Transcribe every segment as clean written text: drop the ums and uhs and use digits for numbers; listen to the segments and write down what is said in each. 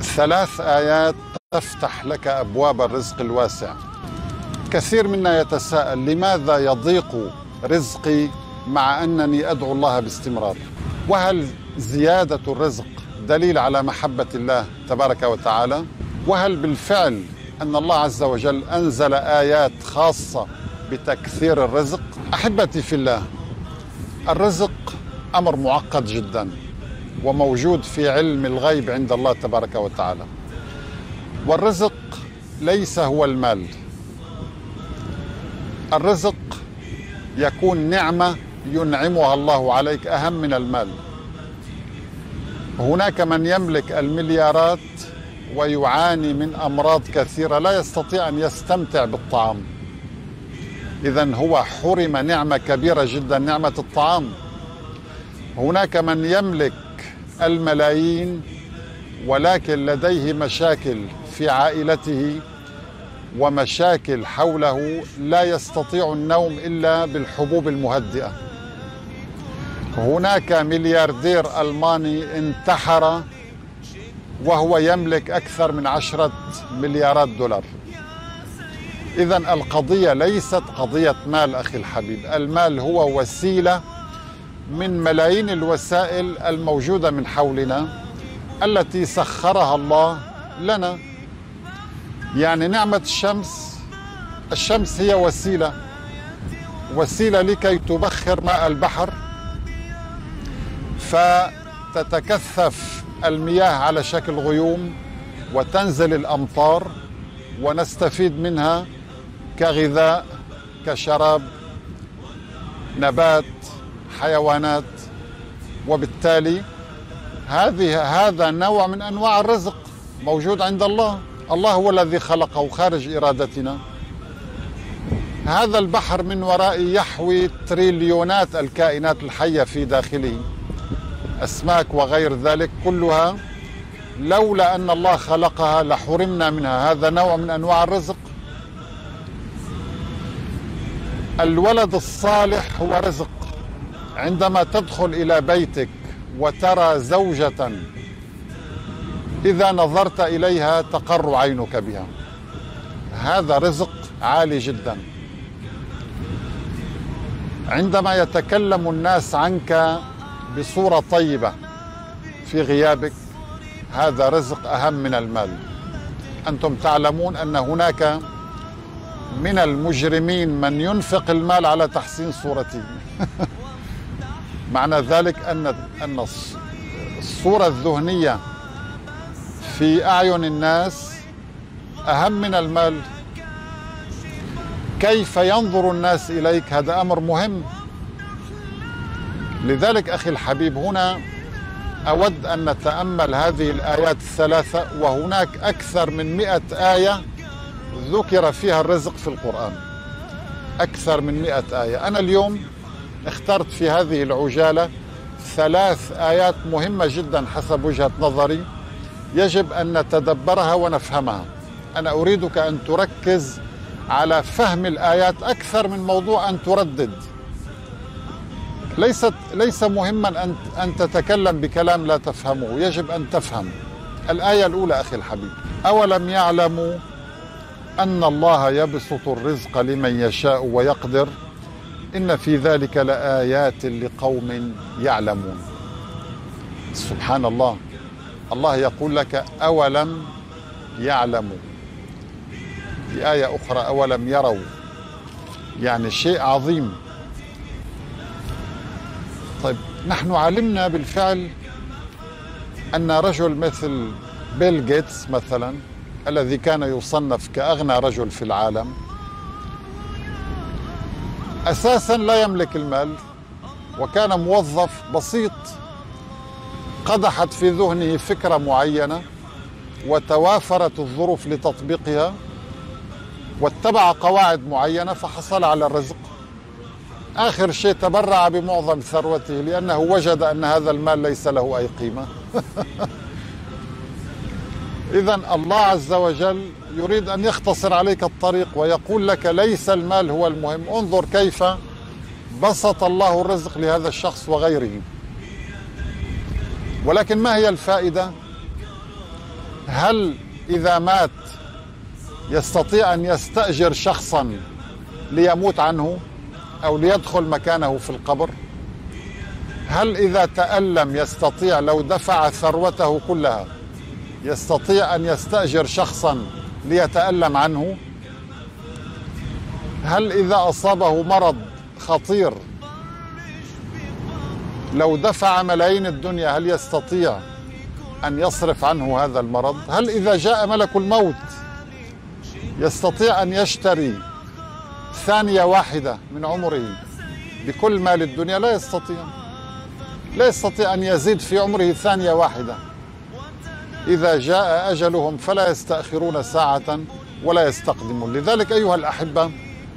3 آيات تفتح لك أبواب الرزق الواسع. كثير منا يتساءل: لماذا يضيق رزقي مع أنني أدعو الله باستمرار؟ وهل زيادة الرزق دليل على محبة الله تبارك وتعالى؟ وهل بالفعل أن الله عز وجل أنزل آيات خاصة بتكثير الرزق؟ أحبتي في الله، الرزق أمر معقد جدا وموجود في علم الغيب عند الله تبارك وتعالى. والرزق ليس هو المال. الرزق يكون نعمة ينعمها الله عليك أهم من المال. هناك من يملك المليارات ويعاني من أمراض كثيرة، لا يستطيع أن يستمتع بالطعام. إذن هو حرم نعمة كبيرة جدا، نعمة الطعام. هناك من يملك الملايين ولكن لديه مشاكل في عائلته ومشاكل حوله، لا يستطيع النوم إلا بالحبوب المهدئة. هناك ملياردير ألماني انتحر وهو يملك أكثر من 10 مليارات دولار. إذن القضية ليست قضية مال أخي الحبيب، المال هو وسيلة من ملايين الوسائل الموجودة من حولنا التي سخرها الله لنا. يعني نعمة الشمس هي وسيلة لكي تبخر ماء البحر فتتكثف المياه على شكل غيوم وتنزل الأمطار ونستفيد منها كغذاء، كشراب، نبات، حيوانات. وبالتالي هذا نوع من أنواع الرزق موجود عند الله. الله هو الذي خلقه خارج إرادتنا. هذا البحر من ورائي يحوي تريليونات الكائنات الحية في داخله، أسماك وغير ذلك، كلها لولا أن الله خلقها لحرمنا منها. هذا نوع من أنواع الرزق. الولد الصالح هو رزق. عندما تدخل إلى بيتك وترى زوجة إذا نظرت إليها تقر عينك بها، هذا رزق عالي جدا. عندما يتكلم الناس عنك بصورة طيبة في غيابك، هذا رزق أهم من المال. أنتم تعلمون أن هناك من المجرمين من ينفق المال على تحسين صورته. معنى ذلك أن الصورة الذهنية في أعين الناس أهم من المال. كيف ينظر الناس إليك هذا أمر مهم. لذلك أخي الحبيب، هنا أود أن نتأمل هذه الآيات الثلاثة، وهناك أكثر من 100 آية ذكر فيها الرزق في القرآن، أكثر من 100 آية. أنا اليوم اخترت في هذه العجالة 3 آيات مهمة جدا حسب وجهة نظري، يجب أن نتدبرها ونفهمها. أنا أريدك أن تركز على فهم الآيات أكثر من موضوع أن تردد. ليس مهما أن تتكلم بكلام لا تفهمه، يجب أن تفهم. الآية الأولى أخي الحبيب: أولم يعلموا أن الله يبسط الرزق لمن يشاء ويقدر إن في ذلك لآيات لقوم يعلمون. سبحان الله، الله يقول لك أولم يعلموا. في آية أخرى أولم يروا، يعني شيء عظيم. طيب، نحن علمنا بالفعل أن رجل مثل بيل جيتس مثلا، الذي كان يصنف كأغنى رجل في العالم، أساسا لا يملك المال وكان موظف بسيط. قدحت في ذهنه فكرة معينة وتوافرت الظروف لتطبيقها واتبع قواعد معينة فحصل على الرزق. آخر شيء تبرع بمعظم ثروته لأنه وجد أن هذا المال ليس له أي قيمة. إذن الله عز وجل يريد أن يختصر عليك الطريق ويقول لك ليس المال هو المهم. انظر كيف بسط الله الرزق لهذا الشخص وغيره. ولكن ما هي الفائدة؟ هل إذا مات يستطيع أن يستأجر شخصا ليموت عنه أو ليدخل مكانه في القبر؟ هل إذا تألم يستطيع لو دفع ثروته كلها يستطيع أن يستأجر شخصا ليتألم عنه؟ هل إذا أصابه مرض خطير لو دفع ملايين الدنيا هل يستطيع أن يصرف عنه هذا المرض؟ هل إذا جاء ملك الموت يستطيع أن يشتري ثانية واحدة من عمره بكل مال الدنيا؟ لا يستطيع. لا يستطيع أن يزيد في عمره ثانية واحدة. إذا جاء أجلهم فلا يستأخرون ساعة ولا يستقدمون. لذلك أيها الأحبة،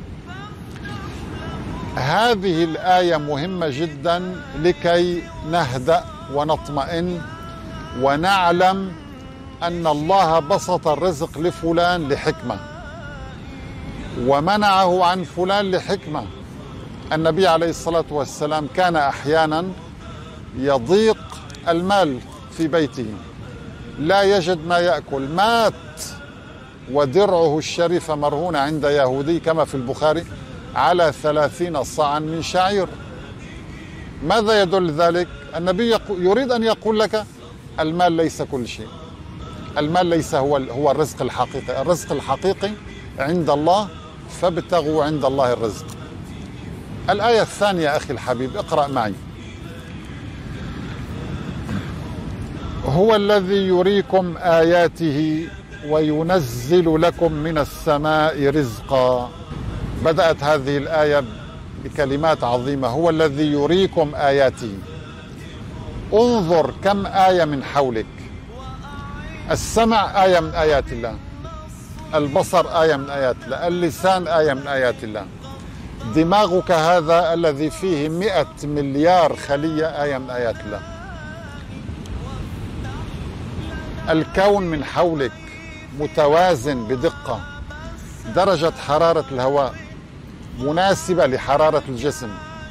هذه الآية مهمة جدا لكي نهدأ ونطمئن ونعلم أن الله بسط الرزق لفلان لحكمة ومنعه عن فلان لحكمة. النبي عليه الصلاة والسلام كان أحيانا يضيق المال في بيته، لا يجد ما يأكل، مات ودرعه الشريفة مرهونة عند يهودي كما في البخاري على 30 صاعا من شعير. ماذا يدل ذلك؟ النبي يريد أن يقول لك المال ليس كل شيء، المال ليس هو الرزق الحقيقي. الرزق الحقيقي عند الله، فابتغوا عند الله الرزق. الآية الثانية أخي الحبيب، اقرأ معي. هو الذي يريكم آياته وينزل لكم من السماء رزقا. بدأت هذه الآية بكلمات عظيمة. هو الذي يريكم آياته. انظر كم آية من حولك. السمع آية من آيات الله، البصر آية من آيات الله، اللسان آية من آيات الله، دماغك هذا الذي فيه 100 مليار خلية آية من آيات الله. الكون من حولك متوازن بدقة، درجة حرارة الهواء مناسبة لحرارة الجسم،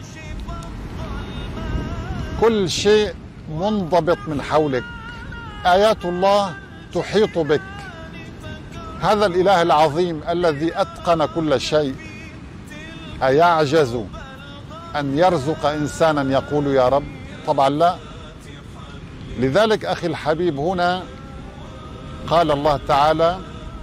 كل شيء منضبط من حولك. آيات الله تحيط بك. هذا الإله العظيم الذي أتقن كل شيء أيعجز أن يرزق إنسانا يقول يا رب؟ طبعا لا. لذلك أخي الحبيب هنا قال الله تعالى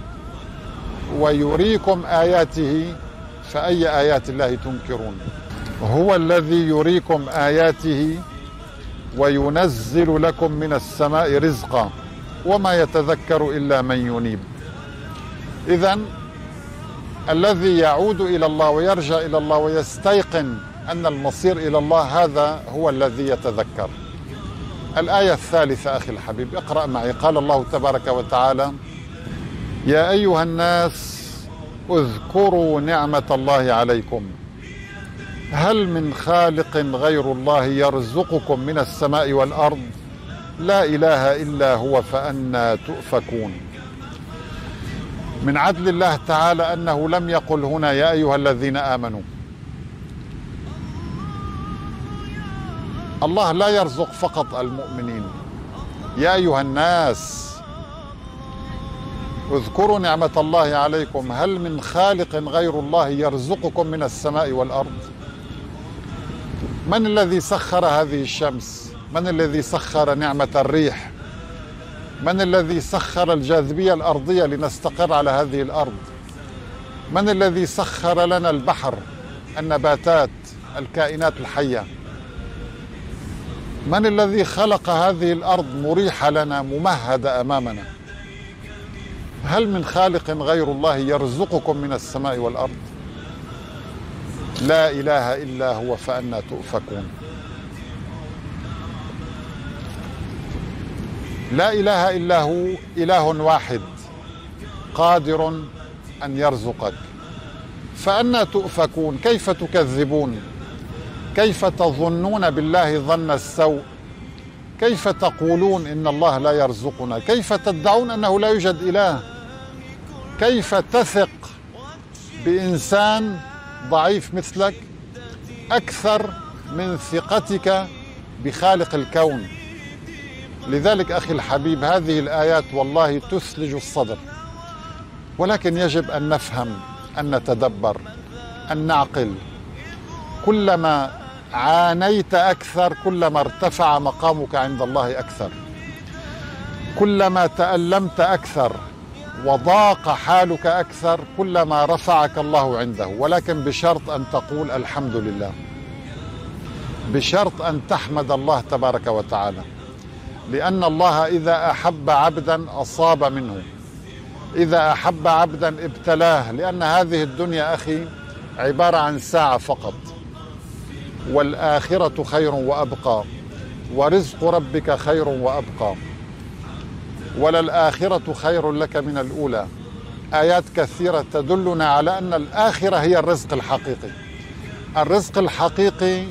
ويريكم آياته، فأي آيات الله تنكرون؟ هو الذي يريكم آياته وينزل لكم من السماء رزقا وما يتذكر إلا من ينيب. إذن الذي يعود إلى الله ويرجع إلى الله ويستيقن أن المصير إلى الله، هذا هو الذي يتذكر. الآية الثالثة أخي الحبيب، اقرأ معي. قال الله تبارك وتعالى يا أيها الناس اذكروا نعمة الله عليكم هل من خالق غير الله يرزقكم من السماء والأرض لا إله إلا هو فأنى تؤفكون. من عدل الله تعالى أنه لم يقل هنا يا أيها الذين آمنوا. الله لا يرزق فقط المؤمنين. يا أيها الناس اذكروا نعمة الله عليكم هل من خالق غير الله يرزقكم من السماء والأرض. من الذي سخر هذه الشمس؟ من الذي سخر نعمة الريح؟ من الذي سخر الجاذبية الأرضية لنستقر على هذه الأرض؟ من الذي سخر لنا البحر، النباتات، الكائنات الحية؟ من الذي خلق هذه الأرض مريحة لنا ممهدة أمامنا؟ هل من خالق غير الله يرزقكم من السماء والأرض؟ لا إله إلا هو فأنى تؤفكون. لا إله إلا هو، إله واحد قادر أن يرزقك، فأنى تؤفكون؟ كيف تكذبون؟ كيف تظنون بالله ظن السوء؟ كيف تقولون إن الله لا يرزقنا؟ كيف تدعون أنه لا يوجد إله؟ كيف تثق بإنسان ضعيف مثلك أكثر من ثقتك بخالق الكون؟ لذلك أخي الحبيب هذه الآيات والله تثلج الصدر، ولكن يجب أن نفهم، أن نتدبر، أن نعقل. كلما عانيت أكثر كلما ارتفع مقامك عند الله أكثر، كلما تألمت أكثر وضاق حالك أكثر كلما رفعك الله عنده، ولكن بشرط أن تقول الحمد لله، بشرط أن تحمد الله تبارك وتعالى، لأن الله إذا أحب عبدا أصاب منه، إذا أحب عبدا ابتلاه، لأن هذه الدنيا أخي عبارة عن ساعة فقط، والآخرة خير وأبقى، ورزق ربك خير وأبقى، وللآخرة خير لك من الأولى. آيات كثيرة تدلنا على أن الآخرة هي الرزق الحقيقي. الرزق الحقيقي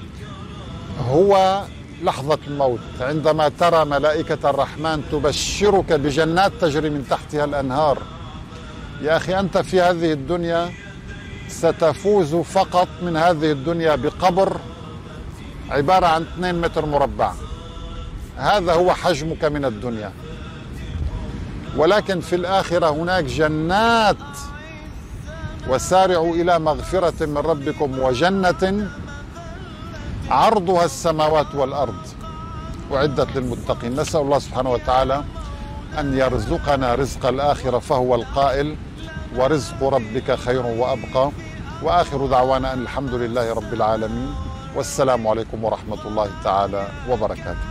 هو لحظة الموت، عندما ترى ملائكة الرحمن تبشرك بجنات تجري من تحتها الأنهار. يا أخي أنت في هذه الدنيا ستفوز فقط من هذه الدنيا بقبر عبارة عن 2 متر مربع، هذا هو حجمك من الدنيا. ولكن في الآخرة هناك جنات، وسارعوا إلى مغفرة من ربكم وجنة عرضها السماوات والأرض أعدت للمتقين. نسأل الله سبحانه وتعالى أن يرزقنا رزق الآخرة، فهو القائل ورزق ربك خير وأبقى. وآخر دعوانا أن الحمد لله رب العالمين، والسلام عليكم ورحمة الله تعالى وبركاته.